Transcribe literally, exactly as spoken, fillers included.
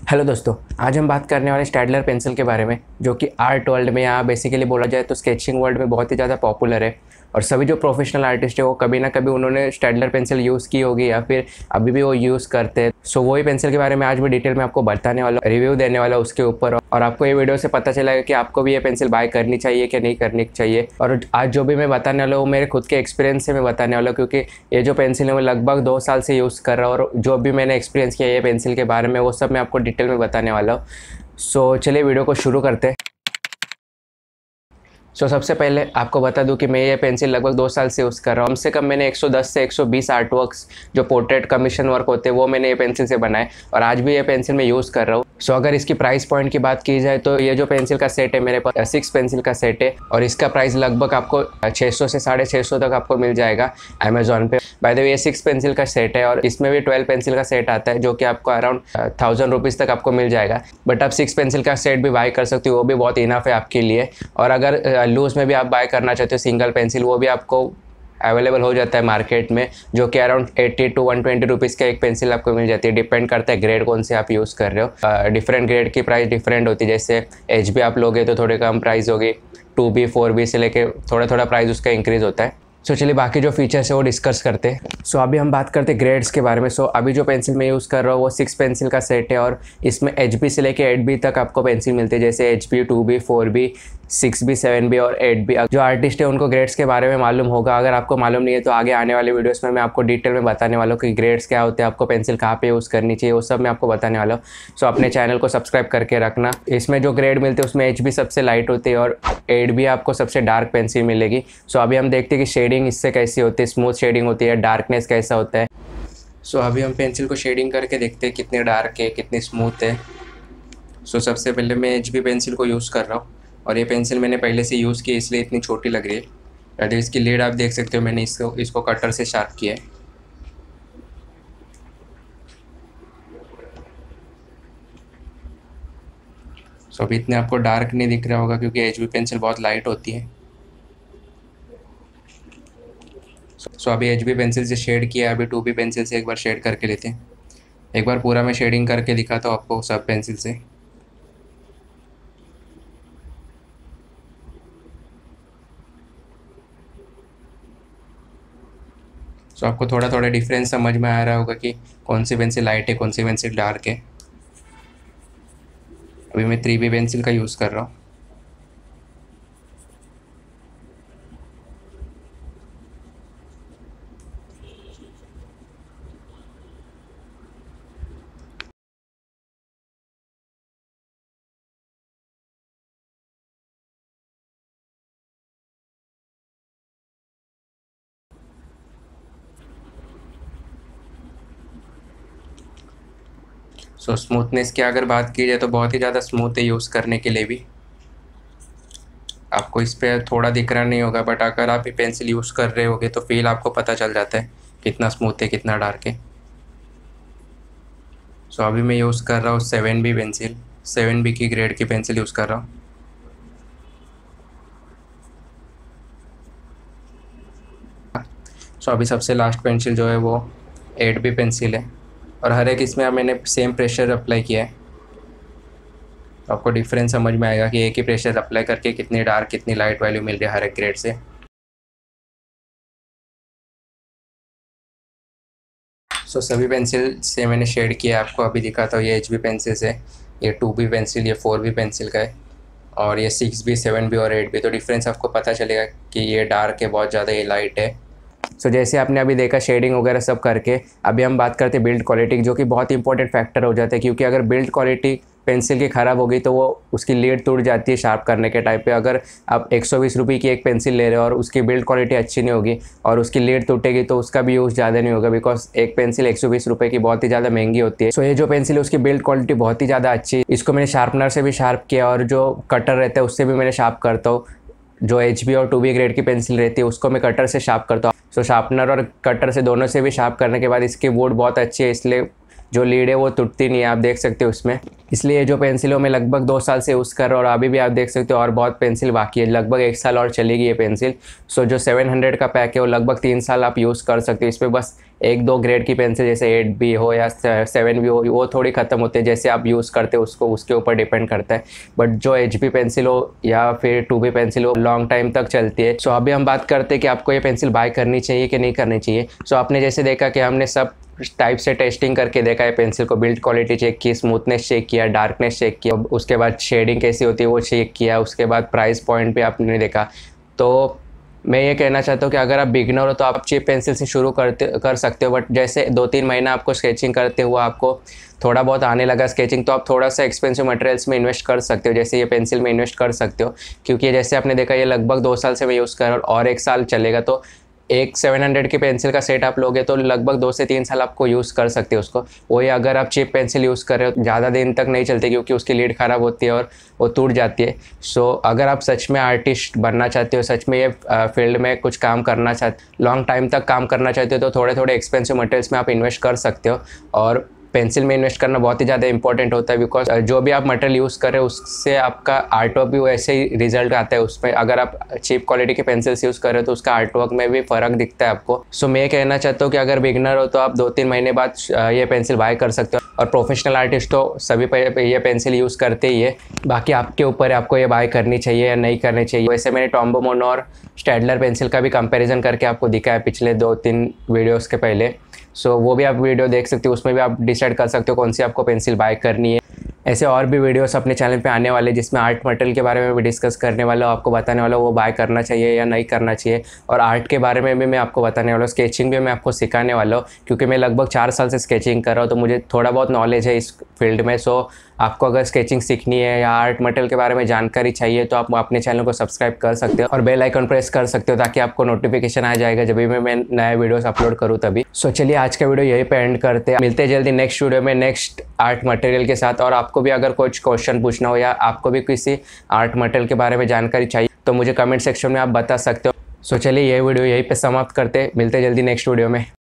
Hello दोस्तों, आज हम बात करने वाले स्टैडलर पेंसिल के बारे में, जो कि आर्ट वर्ल्ड में या बेसिकली बोला जाए तो स्केचिंग वर्ल्ड में बहुत ही ज़्यादा पॉपुलर है। और सभी जो प्रोफेशनल आर्टिस्ट है वो कभी ना कभी उन्होंने स्टैडलर पेंसिल यूज़ की होगी या फिर अभी भी वो यूज़ करते हैं। सो वही पेंसिल के बारे में आज मैं डिटेल में आपको बताने वाला हूँ, रिव्यू देने वाला उसके ऊपर। और आपको ये वीडियो से पता चलेगा कि आपको भी ये पेंसिल बाय करनी चाहिए कि नहीं करनी चाहिए। और आज जो भी मैं बताने वाला हूँ वो मेरे खुद के एक्सपीरियंस से मैं बताने वाला हूँ, क्योंकि ये जो पेंसिल है वो लगभग दो साल से यूज़ कर रहा हूँ और जो भी मैंने एक्सपीरियंस किया ये पेंसिल के बारे में वो सब मैं आपको डिटेल में बताने वाला हूँ। सो चलिए वीडियो को शुरू करते हैं। सो so, सबसे पहले आपको बता दूं कि मैं ये पेंसिल लगभग दो साल से यूज़ कर रहा हूँ। कम से कम मैंने एक सौ दस से एक सौ बीस आर्ट वर्क्स जो पोर्ट्रेट कमीशन वर्क होते हैं वो मैंने ये पेंसिल से बनाए और आज भी ये पेंसिल मैं यूज़ कर रहा हूँ। सो so, अगर इसकी प्राइस पॉइंट की बात की जाए तो ये जो पेंसिल का सेट है मेरे पास सिक्स पेंसिल का सेट है और इसका प्राइस लगभग आपको छः सौ से साढ़े छः सौ तक आपको मिल जाएगा अमेजोन पे। बाय द वे ये सिक्स पेंसिल का सेट है और इसमें भी ट्वेल्व पेंसिल का सेट आता है जो कि आपको अराउंड थाउजेंड रुपीज़ तक आपको मिल जाएगा। बट आप सिक्स पेंसिल का सेट भी बाय कर सकते हो, वो भी बहुत इनफ है आपके लिए। और अगर लूज़ में भी आप बाय करना चाहते हो सिंगल पेंसिल, वो भी आपको अवेलेबल हो जाता है मार्केट में, जो कि around eighty two one twenty rupees का एक पेंसिल आपको मिल जाती है। डिपेंड करता है ग्रेड कौन से आप यूज़ कर रहे हो। डिफरेंट ग्रेड की प्राइस डिफरेंट होती है। जैसे एच बी आप लोगे तो थोड़ी कम प्राइस होगी, टू बी फोर बी से लेके थोड़ा थोड़ा प्राइस उसका इंक्रीज़ होता है। सो so, चलिए बाकी जो फीचर्स है वो डिस्कस करते हैं। सो so, अभी हम बात करते हैं ग्रेड्स के बारे में। सो so, अभी जो पेंसिल मैं यूज़ कर रहा हूँ वो सिक्स पेंसिल का सेट है और इसमें एच बी से लेके एट बी तक आपको पेंसिल मिलती है, जैसे H B, two B, four B, six B, seven B और एट बी। जो आर्टिस्ट है उनको ग्रेड्स के बारे में मालूम होगा। अगर आपको मालूम नहीं है तो आगे आने वाले वीडियोस में मैं आपको डिटेल में बताने वाला हूँ कि ग्रेड्स क्या होते हैं, आपको पेंसिल कहाँ पे यूज़ करनी चाहिए, वो सब मैं आपको बताने वाला हूँ। सो अपने चैनल को सब्सक्राइब करके रखना। इसमें जो ग्रेड मिलते हैं उसमें एच बी सबसे लाइट होती है और एट बी आपको सबसे डार्क पेंसिल मिलेगी। सो अभी हम देखते हैं कि शेडिंग इससे कैसी होती है, स्मूथ शेडिंग होती है, डार्कनेस कैसा होता है। सो अभी हम पेंसिल को शेडिंग करके देखते हैं कितने डार्क है, कितनी स्मूथ है। सो सबसे पहले मैं एच बी पेंसिल को यूज़ कर रहा हूँ और ये पेंसिल मैंने पहले से यूज़ की इसलिए इतनी छोटी लग रही है। अगर इसकी लीड आप देख सकते हो, मैंने इसको इसको कटर से शार्प किया है। सो अभी इतने आपको डार्क नहीं दिख रहा होगा क्योंकि एच बी पेंसिल बहुत लाइट होती है। सो अभी एच बी पेंसिल से शेड किया, अभी टू बी पेंसिल से एक बार शेड करके लेते हैं। एक बार पूरा मैं शेडिंग करके दिखाता हूँ आपको सब पेंसिल से। सो आपको थोड़ा थोड़ा डिफरेंस समझ में आ रहा होगा कि कौन सी पेंसिल लाइट है, कौन सी पेंसिल डार्क है। अभी मैं थ्री बी पेंसिल का यूज़ कर रहा हूँ। सो स्मूथनेस की अगर बात की जाए तो बहुत ही ज़्यादा स्मूथ है यूज़ करने के लिए भी। आपको इस पर थोड़ा दिख रहा नहीं होगा, बट अगर आप ये पेंसिल यूज़ कर रहे होगे तो फील आपको पता चल जाता है कितना स्मूथ है, कितना डार्क है। सो अभी मैं यूज़ कर रहा हूँ seven B pencil, seven B की ग्रेड की पेंसिल यूज़ कर रहा हूँ। सो अभी सबसे लास्ट पेंसिल जो है वो एट बी पेंसिल है और हर एक इसमें मैंने सेम प्रेशर अप्लाई किया है। तो आपको डिफरेंस समझ में आएगा कि एक ही प्रेशर अप्लाई करके कितनी डार्क कितनी लाइट वैल्यू मिल रही है हर एक ग्रेड से। सो so, सभी पेंसिल से मैंने शेड किया, आपको अभी दिखाता हूँ। ये एच बी पेंसिल है, ये टू बी पेंसिल, ये फोर बी पेंसिल का है और ये सिक्स बी, सेवन बी और एट बी। तो डिफरेंस आपको पता चलेगा कि ये डार्क है बहुत ज़्यादा, ये लाइट है। सो so, जैसे आपने अभी देखा शेडिंग वगैरह सब करके, अभी हम बात करते हैं बिल्ड क्वालिटी, जो कि बहुत इंपॉर्टेंट फैक्टर हो जाता है। क्योंकि अगर बिल्ड क्वालिटी पेंसिल की ख़राब होगी तो वो उसकी लीड टूट जाती है शार्प करने के टाइप पे। अगर आप एक सौ बीस रुपये की एक पेंसिल ले रहे हो और उसकी बिल्ड क्वालिटी अच्छी नहीं होगी और उसकी लीड टूटेगी तो उसका भी यूज़ ज़्यादा नहीं होगा, बिकॉज एक पेंसिल एक सौ बीस रुपये की बहुत ही ज़्यादा महंगी होती है। सो so, ये जो पेंसिल है उसकी बिल्ड क्वालिटी बहुत ही ज़्यादा अच्छी है। इसको मैंने शार्पनर से भी शार्प किया और जो कटर रहता है उससे भी मैंने शार्प करता हूँ। जो एच बी और टू बी ग्रेड की पेंसिल रहती है उसको मैं कटर से शार्प करता हूँ। सो शार्पनर और कटर से दोनों से भी शार्प करने के बाद इसकी वुड बहुत अच्छी है, इसलिए जो लीड है वो टूटती नहीं है, आप देख सकते हो उसमें। इसलिए जो पेंसिलों में लगभग दो साल से यूज़ कर रहा हूँ और अभी भी आप देख सकते हो और बहुत पेंसिल बाकी है, लगभग एक साल और चलेगी ये पेंसिल। सो जो सेवन हंड्रेड का पैक है वो लगभग तीन साल आप यूज़ कर सकते हो। इसमें बस एक दो ग्रेड की पेंसिल जैसे एट बी हो या सेवन बी हो वो थोड़ी ख़त्म होती है, जैसे आप यूज़ करते हो उसको उसके ऊपर डिपेंड करता है। बट जो एच बी पेंसिल हो या फिर टू बी पेंसिल हो लॉन्ग टाइम तक चलती है। सो अभी हम बात करते हैं कि आपको ये पेंसिल बाय करनी चाहिए कि नहीं करनी चाहिए। सो आपने जैसे देखा कि हमने सब टाइप से टेस्टिंग करके देखा है पेंसिल को, बिल्ड क्वालिटी चेक की, स्मूथनेस चेक किया, डार्कनेस चेक किया, उसके बाद शेडिंग कैसी होती है वो चेक किया, उसके बाद प्राइस पॉइंट भी आपने देखा। तो मैं ये कहना चाहता हूँ कि अगर आप बिगनर हो तो आप चीप पेंसिल से शुरू करते कर सकते हो। बट जैसे दो तीन महीना आपको स्केचिंग करते हुए आपको थोड़ा बहुत आने लगा स्केचिंग, तो आप थोड़ा सा एक्सपेंसिव मटेरियल्स में इन्वेस्ट कर सकते हो, जैसे ये पेंसिल में इन्वेस्ट कर सकते हो। क्योंकि जैसे आपने देखा ये लगभग दो साल से मैं यूज़ कर रहा हूँ और एक साल चलेगा। तो एक सेवन हंड्रेड की पेंसिल का सेट आप लोगे तो लगभग दो से तीन साल आपको यूज़ कर सकते हो उसको। वही अगर आप चीप पेंसिल यूज़ कर रहे हो ज़्यादा दिन तक नहीं चलती, क्योंकि उसकी लीड ख़राब होती है और वो टूट जाती है। सो अगर आप सच में आर्टिस्ट बनना चाहते हो, सच में ये फील्ड में कुछ काम करना चाहते, लॉन्ग टाइम तक काम करना चाहते हो, तो थोड़े थोड़े एक्सपेंसिव मटेरियल्स में आप इन्वेस्ट कर सकते हो। और पेंसिल में इन्वेस्ट करना बहुत ही ज़्यादा इंपॉर्टेंट होता है, बिकॉज जो भी आप मटेरियल यूज़ कर रहे हो उससे आपका आर्ट वर्क भी वैसे ही रिजल्ट आता है उसमें। अगर आप चीप क्वालिटी के पेंसिल्स यूज़ कर रहे हो तो उसका आर्ट वर्क में भी फ़र्क दिखता है आपको। सो मैं ये कहना चाहता हूँ कि अगर बिगनर हो तो आप दो तीन महीने बाद ये पेंसिल बाय कर सकते हो, और प्रोफेशनल आर्टिस्ट हो सभी ये पेंसिल यूज़ करते ही है। बाकी आपके ऊपर है आपको ये बाय करनी चाहिए या नहीं करनी चाहिए। वैसे मैंने टॉम्बो मोनो और स्टैडलर पेंसिल का भी कंपैरिजन करके आपको दिखा है पिछले दो तीन वीडियोस के पहले। सो so, वो भी आप वीडियो देख सकते हो, उसमें भी आप डिसाइड कर सकते हो कौन सी आपको पेंसिल बाय करनी है। ऐसे और भी वीडियोस अपने चैनल पे आने वाले जिसमें आर्ट मटेरियल के बारे में भी डिस्कस करने वाला हूँ, आपको बताने वाला हूँ वो बाय करना चाहिए या नहीं करना चाहिए। और आर्ट के बारे में भी मैं आपको बताने वाला हूँ, स्केचिंग भी मैं आपको सिखाने वाला हूँ, क्योंकि मैं लगभग चार साल से स्केचिंग कर रहा हूँ तो मुझे थोड़ा बहुत नॉलेज है इस फील्ड में। सो आपको अगर स्केचिंग सीखनी है या आर्ट मटेरियल के बारे में जानकारी चाहिए तो आप अपने चैनल को सब्सक्राइब कर सकते हो और बेल आइकन प्रेस कर सकते हो, ताकि आपको नोटिफिकेशन आ जाएगा जब भी मैं नया वीडियोस अपलोड करूँ तभी। सो चलिए आज का वीडियो यहीं पे एंड करते हैं, मिलते हैं जल्दी नेक्स्ट वीडियो में नेक्स्ट आर्ट मटेरियल के साथ। और आपको भी अगर कुछ क्वेश्चन पूछना हो या आपको भी किसी आर्ट मटेरियल के बारे में जानकारी चाहिए तो मुझे कमेंट सेक्शन में आप बता सकते हो। सो चलिए ये वीडियो यहीं पे समाप्त करते हैं, मिलते हैं जल्दी नेक्स्ट वीडियो में।